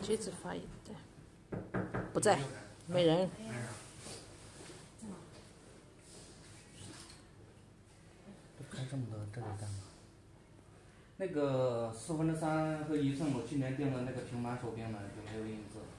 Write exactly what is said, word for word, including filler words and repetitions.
机子发言的，不在，没人。 开这么多，这个干嘛？ 那个四分之三和一寸，我去年订的那个平板手柄呢，有没有影子？